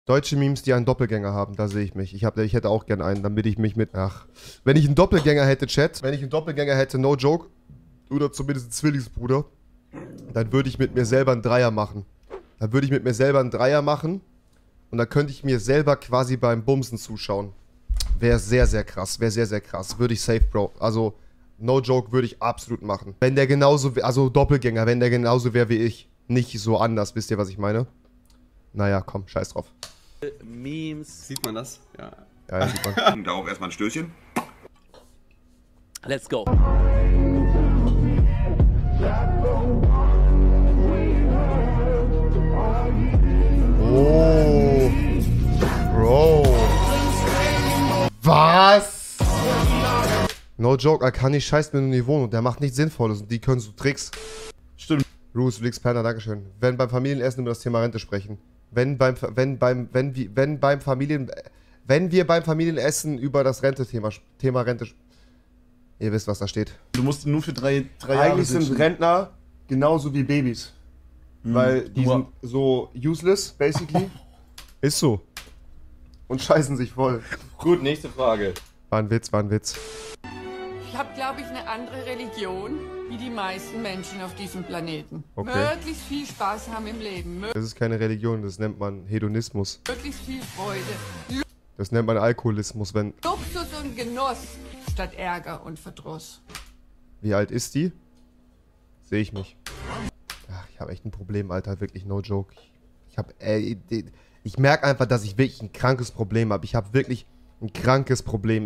Deutsche Memes, die einen Doppelgänger haben, da sehe ich mich. Ich hätte auch gern einen, damit ich mich mit... Ach. Wenn ich einen Doppelgänger hätte, Chat, wenn ich einen Doppelgänger hätte, no joke, oder zumindest einen Zwillingsbruder, dann würde ich mit mir selber einen Dreier machen. Dann würde ich mit mir selber einen Dreier machen und dann könnte ich mir selber quasi beim Bumsen zuschauen. Wäre sehr, sehr krass. Wäre sehr, sehr krass. Würde ich safe, Bro. Also, no joke, würde ich absolut machen. Wenn der genauso... Also, Doppelgänger, wenn der genauso wäre wie ich. Nicht so anders, wisst ihr, was ich meine? Naja, komm, scheiß drauf. Memes. Sieht man das? Ja. Ja, sieht man. Darauf erstmal ein Stößchen. Let's go. Oh. Bro. Was? No joke, er kann nicht scheißen, wenn du in die Wohnung. Der macht nichts Sinnvolles und die können so Tricks. Stimmt. Bruce, du liegst Penner, dankeschön. Wenn beim Familienessen über das Thema Rente sprechen. Wenn wir beim Familienessen über das Thema Rente ihr wisst, was da steht. Du musst nur für drei Jahre Eigentlich sind Rentner genauso wie Babys. Weil die sind so useless, basically. Ist so. Und scheißen sich voll. Gut, nächste Frage. War ein Witz, war ein Witz. Ich habe, glaube ich, eine andere Religion wie die meisten Menschen auf diesem Planeten. Okay. Möglichst viel Spaß haben im Leben. Das ist keine Religion, das nennt man Hedonismus. Möglichst viel Freude. Das nennt man Alkoholismus, wenn... Luxus und Genuss statt Ärger und Verdruss. Wie alt ist die? Sehe ich mich. Ach, ich habe echt ein Problem, Alter, wirklich, no joke. Ich merke einfach, dass ich wirklich ein krankes Problem habe. Ich habe wirklich ein krankes Problem.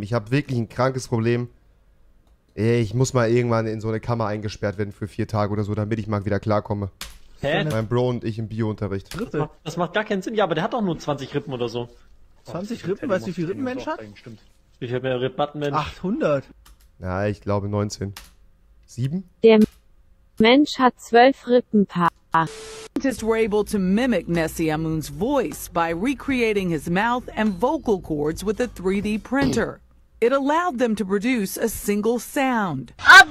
Ich muss mal irgendwann in so eine Kammer eingesperrt werden für 4 Tage oder so, damit ich mal wieder klarkomme. Hä? Mein Bro und ich im Biounterricht. Das macht gar keinen Sinn. Ja, aber der hat doch nur 20 Rippen oder so. 20 Rippen? Weißt du, wie viel Rippen Mensch hat? Wie viel mehr Rippen hat ein Mensch? 800. Ja, ich glaube 19. 7? Der Mensch hat 12 Rippenpaar. Scientists were able to mimic Nessie Amun's voice by recreating his mouth and vocal cords with a 3D printer. It allowed them to produce a single sound.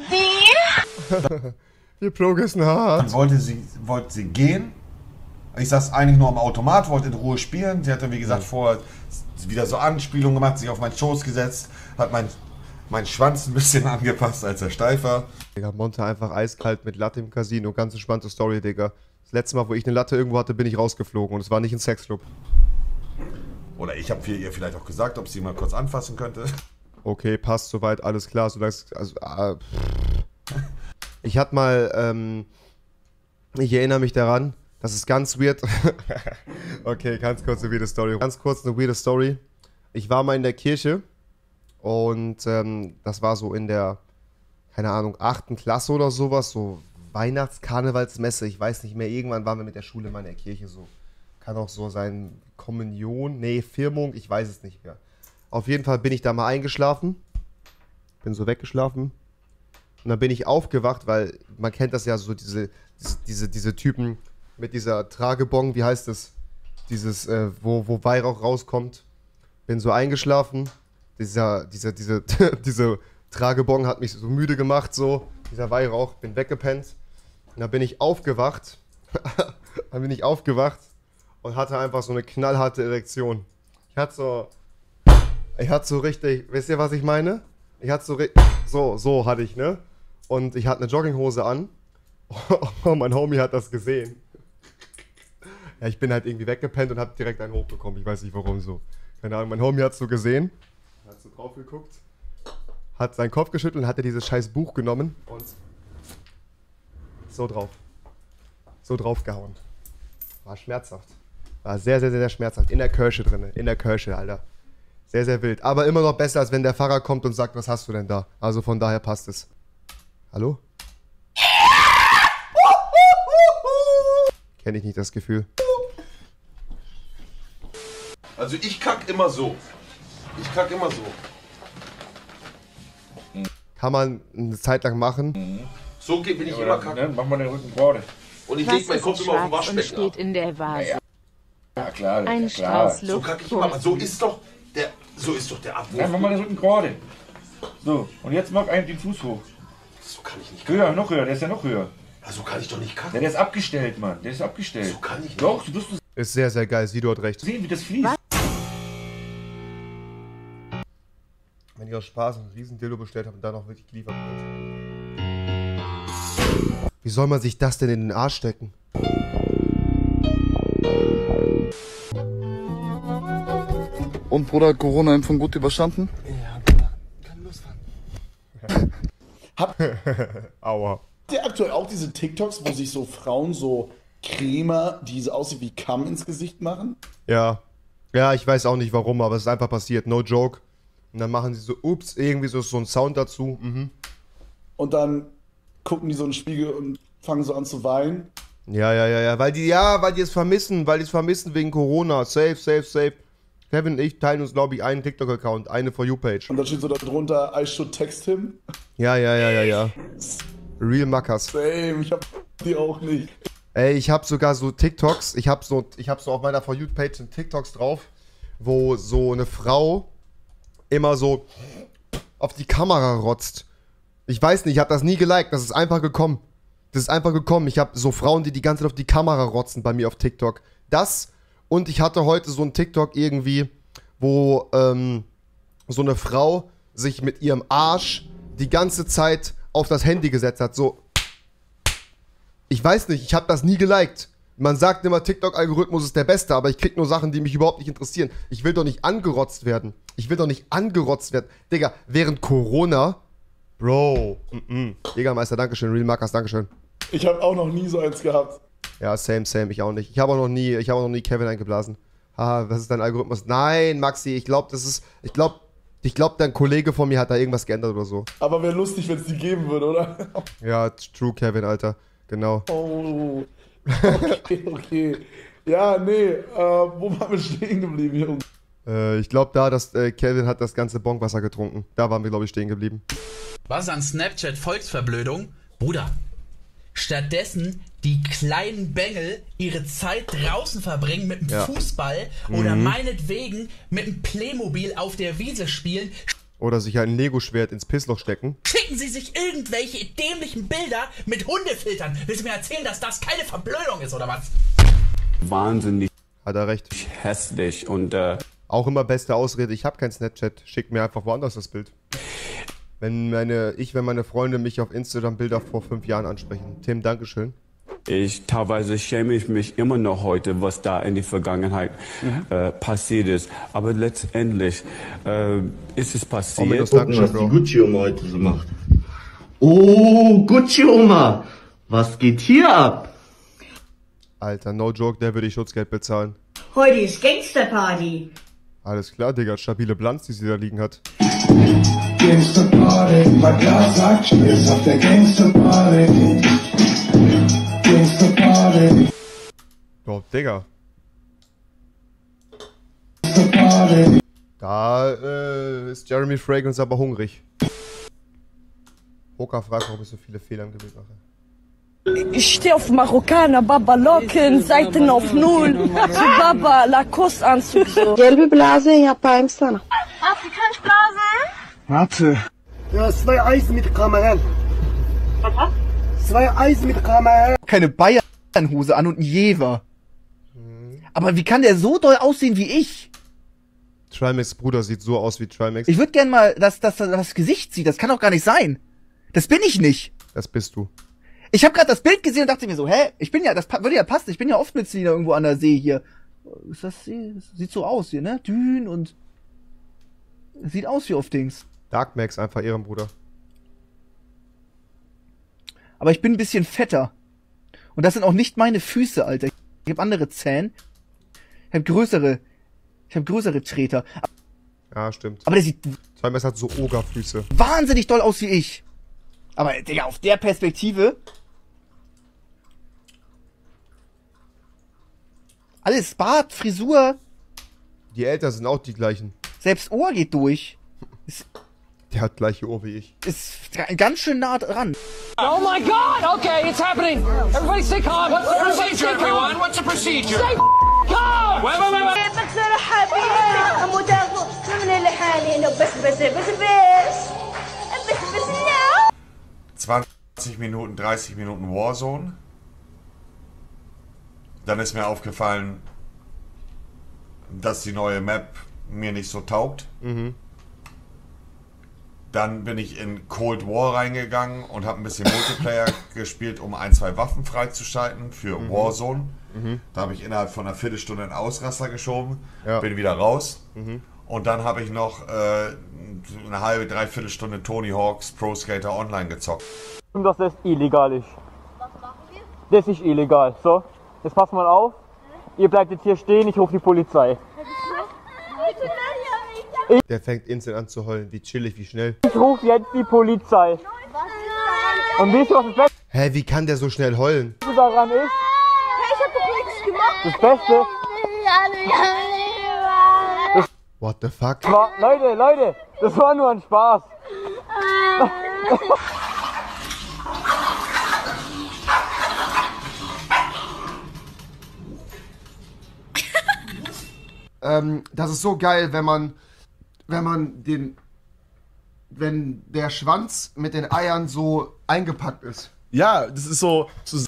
Wir progressen hart. Dann wollte sie gehen. Ich saß eigentlich nur am Automat, wollte in Ruhe spielen. Sie hat dann, wie gesagt, vorher wieder so Anspielungen gemacht, sich auf meinen Schoß gesetzt, hat meinen Schwanz ein bisschen angepasst, als er steif war. Digga, Monte einfach eiskalt mit Latte im Casino. Ganz entspannte Story, Digga. Das letzte Mal, wo ich eine Latte irgendwo hatte, bin ich rausgeflogen und es war nicht ein Sexclub. Oder ich habe ihr vielleicht auch gesagt, ob sie mal kurz anfassen könnte. Okay, passt soweit, alles klar. Ich hatte mal, ich erinnere mich daran, das ist ganz weird. Okay, ganz kurz eine weirde Story. Ganz kurz eine weirde Story. Ich war mal in der Kirche und das war so in der, keine Ahnung, 8. Klasse oder sowas, so Weihnachtskarnevalsmesse, ich weiß nicht mehr, irgendwann waren wir mit der Schule mal in der Kirche, so. Kann auch so sein, Kommunion, nee, Firmung, ich weiß es nicht mehr. Auf jeden Fall bin ich da mal eingeschlafen, bin so weggeschlafen und dann bin ich aufgewacht, weil man kennt das ja so, diese Typen mit dieser Tragebong, wie heißt das? Dieses, wo Weihrauch rauskommt. Bin so eingeschlafen, diese Tragebong hat mich so müde gemacht, so, dieser Weihrauch, bin weggepennt und dann bin ich aufgewacht, und hatte einfach so eine knallharte Erektion. Ich hatte so richtig, wisst ihr, was ich meine? Ich hatte so hatte ich, ne? Und ich hatte eine Jogginghose an. Und mein Homie hat das gesehen. Ja, ich bin halt irgendwie weggepennt und hab direkt einen hochbekommen. Ich weiß nicht warum so. Keine Ahnung, mein Homie hat so gesehen. Hat so drauf geguckt. Hat seinen Kopf geschüttelt und hat dieses scheiß Buch genommen. Und so drauf gehauen. War schmerzhaft. War sehr, sehr, sehr schmerzhaft. In der Kirche drin. In der Kirche, Alter. Sehr, sehr wild. Aber immer noch besser, als wenn der Pfarrer kommt und sagt, was hast du denn da? Also von daher passt es. Hallo? Kenne ich nicht das Gefühl. Also ich kack immer so. Kann man eine Zeit lang machen. So bin ich immer kacken. Mach mal den Rücken gerade. Und ich lege meinen Kopf immer auf den und Waschbecken ab. steht in der Vase. Ja, klar. Ein Strauß So kacke ich immer. Luftpumpen. So ist doch der Abwurf. Ja, mach mal den Rücken gerade. So, und jetzt mach einen den Fuß hoch. So kann ich nicht kacken. Höher, noch höher, der ist ja noch höher. So kann ich doch nicht kacken. Ja, der ist abgestellt, Mann. Der ist abgestellt. So kann ich nicht. Doch, du wirst Ist sehr, sehr geil. Sido hat recht. Sehen, wie das fließt. Wenn ich aus Spaß einen riesen Dildo bestellt habe und dann auch wirklich geliefert wird. Wie soll man sich das denn in den Arsch stecken? Und Bruder, Corona-Impfung gut überstanden? Ja, Bruder, kann losfahren. Aua. Habt ihr aktuell auch diese TikToks, wo sich so Frauen so Creme, die so aussieht wie Kamm ins Gesicht machen? Ja. Ja, ich weiß auch nicht warum, aber es ist einfach passiert. No joke. Und dann machen sie so, ups, irgendwie so ein Sound dazu. Mhm. Und dann gucken die so in den Spiegel und fangen so an zu weinen. Ja. Weil die es vermissen. Weil die es vermissen wegen Corona. Safe. Kevin und ich teilen uns, glaube ich, einen TikTok-Account, eine For You-Page. Und dann steht so da drunter, I should text him. Ja. Real Mackers. Same, ich hab die auch nicht. Ey, ich habe sogar so TikToks, ich habe so auf meiner For You-Page TikToks drauf, wo so eine Frau immer so auf die Kamera rotzt. Ich weiß nicht, ich habe das nie geliked, das ist einfach gekommen. Ich habe so Frauen, die die ganze Zeit auf die Kamera rotzen bei mir auf TikTok. Das und ich hatte heute so ein TikTok irgendwie, wo so eine Frau sich mit ihrem Arsch die ganze Zeit auf das Handy gesetzt hat. So, ich weiß nicht, ich habe das nie geliked. Man sagt immer, TikTok-Algorithmus ist der beste, aber ich krieg nur Sachen, die mich überhaupt nicht interessieren. Ich will doch nicht angerotzt werden. Digga, während Corona, Bro. Jägermeister, Dankeschön. Real Markers, Dankeschön. Ich habe auch noch nie so eins gehabt. Ja, same, ich auch nicht. Ich habe auch noch nie Kevin eingeblasen. Haha, was ist dein Algorithmus? Nein, Maxi, ich glaube, dein Kollege von mir hat da irgendwas geändert oder so. Aber wäre lustig, wenn es die geben würde, oder? Ja, true, Kevin, Alter. Genau. Oh. Okay. Ja, nee, wo waren wir stehen geblieben, Junge? Ich glaube Kevin hat das ganze Bonkwasser getrunken. Da waren wir, glaube ich, stehen geblieben. Was an Snapchat Volksverblödung? Bruder, stattdessen die kleinen Bengel ihre Zeit draußen verbringen mit dem Fußball oder meinetwegen mit dem Playmobil auf der Wiese spielen. Oder sich ein Lego-Schwert ins Pissloch stecken. Schicken Sie sich irgendwelche dämlichen Bilder mit Hundefiltern. Willst du mir erzählen, dass das keine Verblödung ist, oder was? Wahnsinnig. Hat er recht. Hässlich und auch immer beste Ausrede, ich habe kein Snapchat. Schickt mir einfach woanders das Bild. Wenn meine Freunde mich auf Instagram Bilder vor 5 Jahren ansprechen. Tim, Dankeschön. Teilweise schäme ich mich immer noch heute, was da in der Vergangenheit passiert ist. Aber letztendlich ist es passiert. Gucken, was die Gucci-Oma heute so macht. Oh, Gucci-Oma, was geht hier ab? Alter, no joke, der würde ich Schutzgeld bezahlen. Heute ist Gangsterparty. Alles klar, Digga, stabile Bilanz, die sie da liegen hat. Gangsterparty, mein Glas sagt, ich bin auf der Gangsterparty. Gangsterparty. Oh, Digga. Gangsterparty. Da ist Jeremy Fragrance aber hungrig. Hoka fragt, warum ich so viele Fehler im Gebet mache. Ich stehe auf Marokkaner, Baba Locken, Seiten auf Null, so Baba Lacoste-Anzug so. Gelbe Blase, ich hab bei ihm Sana. Afrikanisch Blase? Warte. Ja, 2 Eisen mit Kamera. Was? 2 Eisen mit Kamera. Keine Bayernhose an und ein Jever. Aber wie kann der so doll aussehen wie ich? Trimax Bruder sieht so aus wie Trimax. Ich würde gern mal, dass das Gesicht sieht. Das kann doch gar nicht sein. Das bin ich nicht. Das bist du. Ich habe gerade das Bild gesehen und dachte mir so, hä? Ich bin ja, das würde ja passen. Ich bin ja oft mit Selina irgendwo an der See hier. Das sieht so aus hier, ne? Dünn und sieht aus wie auf Dings. Dark Max, einfach Ehrenbruder. Aber ich bin ein bisschen fetter. Und das sind auch nicht meine Füße, Alter. Ich habe andere Zähne. Ich habe größere Treter. Ja, stimmt. Aber der sieht... Trimax hat so Ogerfüße. Wahnsinnig doll aus wie ich. Aber, Digga, auf der Perspektive... Alles Bart, Frisur. Die Eltern sind auch die gleichen. Selbst Ohr geht durch. Der hat gleiche Ohr wie ich. Ist ganz schön nah dran. Oh my God! Okay, it's happening. Everybody stay calm. What's the procedure, everyone? What's the procedure? Stay calm. Wait. 20 Minuten, 30 Minuten Warzone. Dann ist mir aufgefallen, dass die neue Map mir nicht so taugt. Dann bin ich in Cold War reingegangen und habe ein bisschen Multiplayer gespielt, um 1, 2 Waffen freizuschalten für Warzone. Da habe ich innerhalb von einer Viertelstunde einen Ausraster geschoben, bin wieder raus. Und dann habe ich noch eine halbe, dreiviertel Stunde Tony Hawk's Pro Skater Online gezockt. Und dass das illegal ist. Was machen wir? Das ist nicht illegal. So, jetzt passt mal auf. Ihr bleibt jetzt hier stehen, ich rufe die Polizei. Der fängt instant an zu heulen. Wie chillig, wie schnell. Ich rufe jetzt die Polizei. Und wisst ihr, was das Beste Hä, wie kann der so schnell heulen? daran ist? Ich hab doch nichts gemacht. Das Beste. What the fuck? Leute, das war nur ein Spaß. Das ist so geil, wenn der Schwanz mit den Eiern so eingepackt ist. Ja, das ist so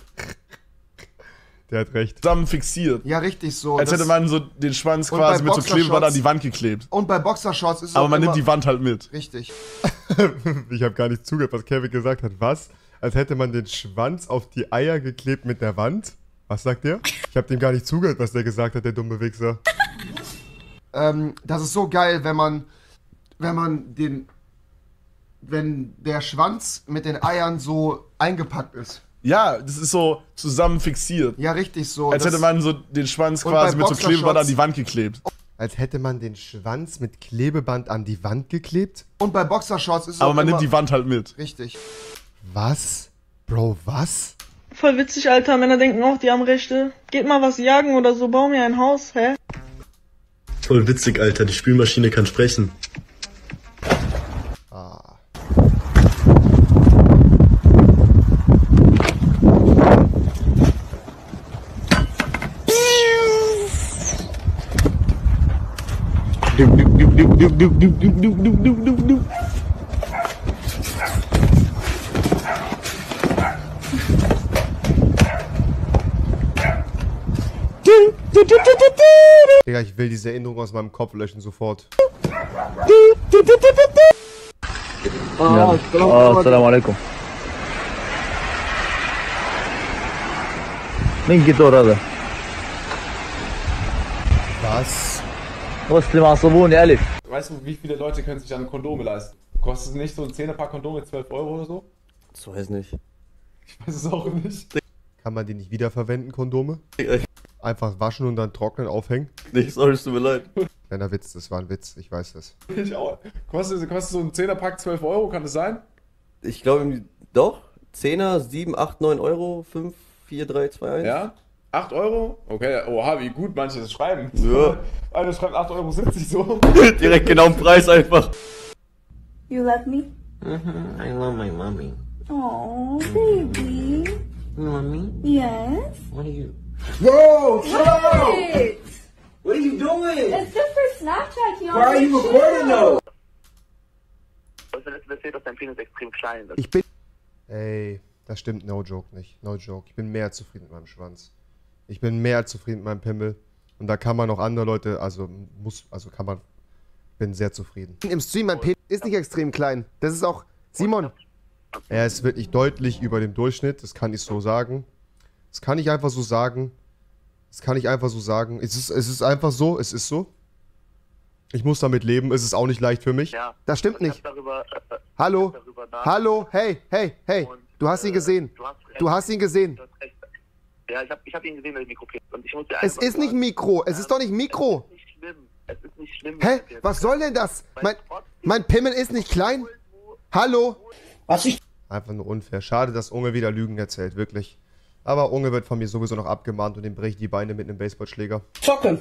Der hat recht. zusammen fixiert. Ja, richtig so. Als hätte man so den Schwanz Und quasi bei mit so Klebeband Boxershorts- an die Wand geklebt. Und bei Boxershorts ist es Aber auch man immer nimmt die Wand halt mit. Richtig. Ich habe gar nicht zugehört, was Kevin gesagt hat. Was? Als hätte man den Schwanz auf die Eier geklebt mit der Wand? Was sagt der? Ich habe dem gar nicht zugehört, was der gesagt hat, der dumme Wichser. Das ist so geil, wenn der Schwanz mit den Eiern so eingepackt ist. Ja, das ist so zusammen fixiert. Ja, richtig so. Als hätte man so den Schwanz quasi mit so Klebeband an die Wand geklebt. Als hätte man den Schwanz mit Klebeband an die Wand geklebt? Und bei Boxershorts ist es Aber auch man immer nimmt die Wand halt mit. Richtig. Was? Bro, was? Voll witzig, Alter. Männer denken auch, die haben Rechte. Geht mal was jagen oder so, bau mir ein Haus, hä? Voll witzig, Alter. Die Spülmaschine kann sprechen. Digga, ich will diese Erinnerung aus meinem Kopf löschen sofort. Assalamu alaikum. مين جيتور هذا؟ Was? مسلم عصبوني ألف. Weißt du, wie viele Leute können sich dann Kondome leisten? Kostet es nicht so ein 10er-Pack Kondome 12 Euro oder so? Das weiß nicht. Ich weiß es auch nicht. Kann man die nicht wiederverwenden, Kondome? Einfach waschen und dann trocknen, aufhängen? Nee, sorry, es tut mir leid. Kleiner Witz, das war ein Witz, ich weiß das. Ich auch. Kostet so ein 10er-Pack 12 Euro, kann das sein? Ich glaube, doch. 10er, 7, 8, 9 Euro, 5, 4, 3, 2, 1. Ja? 8 Euro? Okay, oha, wie gut manche das schreiben. Ja. Einer schreibt 8,70 Euro so. Direkt genau im Preis einfach. You love me? I love my mommy. Oh, baby. Mommy? Yes? What are you? Whoa, What? What are you doing? It's good for Snapchat, you Why are you recording though? Das wird, dass dein Penis extrem klein ist. Ich bin... Ey, das stimmt, no joke nicht. No joke. Ich bin mehr als zufrieden mit meinem Schwanz. Ich bin mehr als zufrieden mit meinem Pimmel. Und da kann man auch andere Leute, bin sehr zufrieden. Im Stream, mein Penis ist nicht extrem klein. Das ist auch... Simon! Er ist wirklich deutlich über dem Durchschnitt, das kann ich so sagen. Das kann ich einfach so sagen. Das kann ich einfach so sagen. Es ist einfach so, es ist so. Ich muss damit leben, es ist auch nicht leicht für mich. Ja, das stimmt nicht. Hallo? Hallo? Hey, hey, hey. Du hast ihn gesehen. Du hast ihn gesehen. Ja, ich hab ihn gesehen, das Mikro. Und ich muss dir Es ist nicht Mikro. Es ist doch nicht Mikro. Es ist nicht schlimm. Hä? Was soll denn das? Mein Pimmel ist nicht klein? Hallo? Einfach nur unfair. Schade, dass Unge wieder Lügen erzählt, wirklich. Aber Unge wird von mir sowieso noch abgemahnt und dem breche ich die Beine mit einem Baseballschläger. Zocke.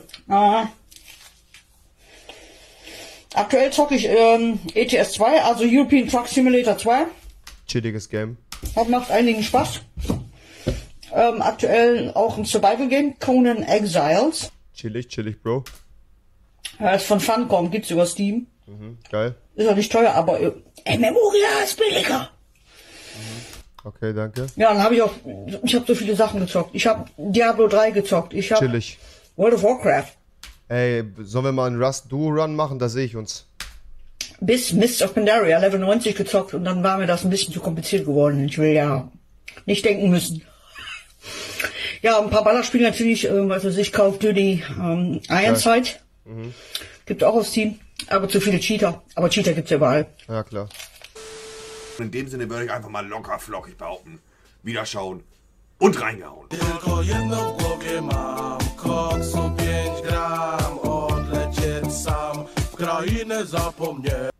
Aktuell zocke ich ETS 2, also European Truck Simulator 2. Chilliges Game. Macht einigen Spaß. Aktuell auch ein Survival Game, Conan Exiles. Chillig, Bro. Ist von Funcom, gibt's über Steam. Geil. Ist auch nicht teuer, aber Memoria ist billiger. Okay, danke. Ja, dann habe ich habe so viele Sachen gezockt. Ich habe Diablo 3 gezockt. Ich habe Chillig. World of Warcraft. Ey, sollen wir mal einen Rust-Duo-Run machen? Da sehe ich uns. Bis Mists of Pandaria Level 90 gezockt und dann war mir das ein bisschen zu kompliziert geworden. Ich will ja nicht denken müssen. Ja, ein paar Ballerspiele natürlich, also ich Call of Duty Ironside. Gibt auch auf Steam, aber zu viele Cheater. Aber Cheater gibt's ja überall. Ja, klar. In dem Sinne würde ich einfach mal locker flockig behaupten. Wieder schauen und reingehauen. Tylko jedno w głowie mam, koksu 5 gram, odlecieć sam w krainę zapomnieć.